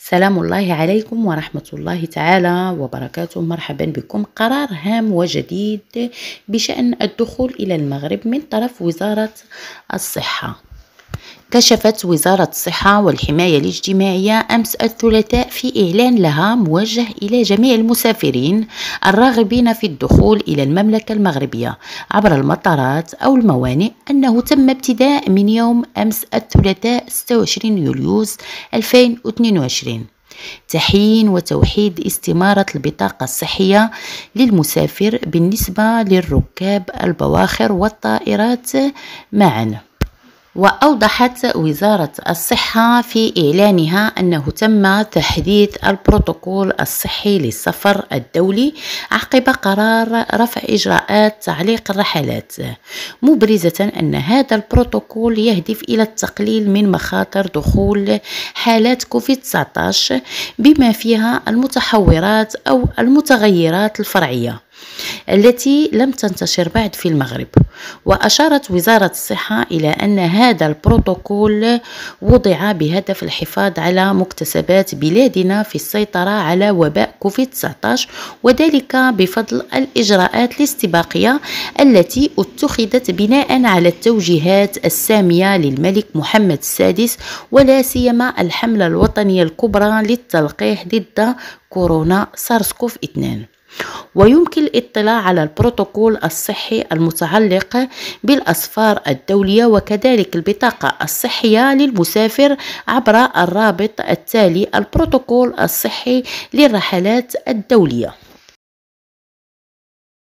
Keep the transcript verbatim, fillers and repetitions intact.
سلام الله عليكم ورحمة الله تعالى وبركاته. مرحبا بكم. قرار هام وجديد بشأن الدخول إلى المغرب من طرف وزارة الصحة. كشفت وزارة الصحة والحماية الاجتماعية أمس الثلاثاء في إعلان لها موجه إلى جميع المسافرين الراغبين في الدخول إلى المملكة المغربية عبر المطارات أو الموانئ أنه تم ابتداء من يوم أمس الثلاثاء ستة وعشرين يوليوز ألفين واثنين وعشرين تحيين وتوحيد استمارة البطاقة الصحية للمسافر بالنسبة للركاب البواخر والطائرات معا. وأوضحت وزارة الصحة في إعلانها أنه تم تحديث البروتوكول الصحي للسفر الدولي عقب قرار رفع إجراءات تعليق الرحلات، مبرزة أن هذا البروتوكول يهدف إلى التقليل من مخاطر دخول حالات كوفيد تسعة عشر بما فيها المتحورات أو المتغيرات الفرعية التي لم تنتشر بعد في المغرب. وأشارت وزارة الصحة إلى أن هذا البروتوكول وضع بهدف الحفاظ على مكتسبات بلادنا في السيطرة على وباء كوفيد تسعة عشر، وذلك بفضل الإجراءات الاستباقية التي اتخذت بناء على التوجيهات السامية للملك محمد السادس، ولا سيما الحملة الوطنية الكبرى للتلقيح ضد كورونا سارس كوف اثنين. ويمكن الاطلاع على البروتوكول الصحي المتعلق بالأسفار الدولية وكذلك البطاقة الصحية للمسافر عبر الرابط التالي: البروتوكول الصحي للرحلات الدولية.